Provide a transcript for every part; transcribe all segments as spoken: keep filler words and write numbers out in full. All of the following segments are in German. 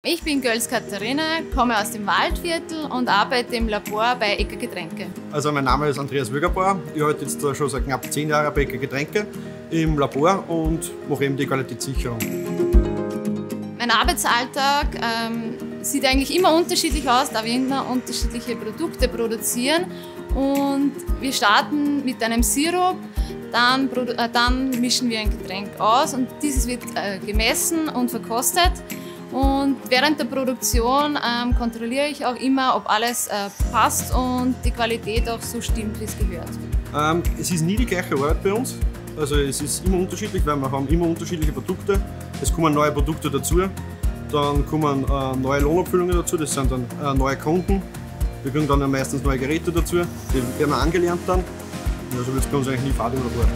Ich bin Göls Katharina, komme aus dem Waldviertel und arbeite im Labor bei Ecker Getränke. Also mein Name ist Andreas Wögerbauer. Ich arbeite jetzt schon seit knapp zehn Jahren bei Ecker Getränke im Labor und mache eben die Qualitätssicherung. Mein Arbeitsalltag ähm, sieht eigentlich immer unterschiedlich aus, da wir immer unterschiedliche Produkte produzieren. Und wir starten mit einem Sirup, dann, äh, dann mischen wir ein Getränk aus und dieses wird äh, gemessen und verkostet. Und während der Produktion ähm, kontrolliere ich auch immer, ob alles äh, passt und die Qualität auch so stimmt, wie es gehört. Ähm, es ist nie die gleiche Arbeit bei uns. Also es ist immer unterschiedlich, weil wir haben immer unterschiedliche Produkte. Es kommen neue Produkte dazu, dann kommen äh, neue Lohnabfüllungen dazu, das sind dann äh, neue Kunden. Wir kriegen dann meistens neue Geräte dazu, die werden wir angelernt dann. Also wird es bei uns eigentlich nie fad im Labor.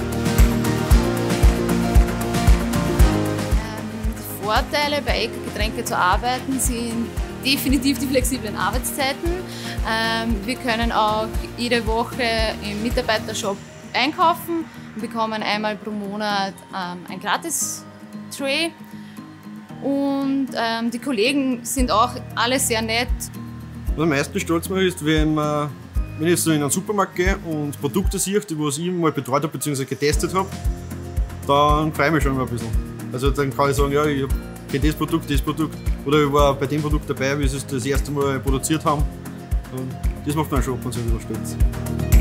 Die Vorteile bei Ecker Getränke zu arbeiten sind definitiv die flexiblen Arbeitszeiten. Wir können auch jede Woche im Mitarbeitershop einkaufen und bekommen einmal pro Monat ein Gratis-Tray. Und die Kollegen sind auch alle sehr nett. Was am meisten stolz macht, ist, wenn, man, wenn ich so in einen Supermarkt gehe und Produkte sehe, die ich mal betreut habe bzw. getestet habe, dann freue ich mich schon immer ein bisschen. Also dann kann ich sagen, ja, ich kenne das Produkt, das Produkt. Oder ich war bei dem Produkt dabei, wie sie es das erste Mal produziert haben. Und das macht dann schon von sich wieder stolz.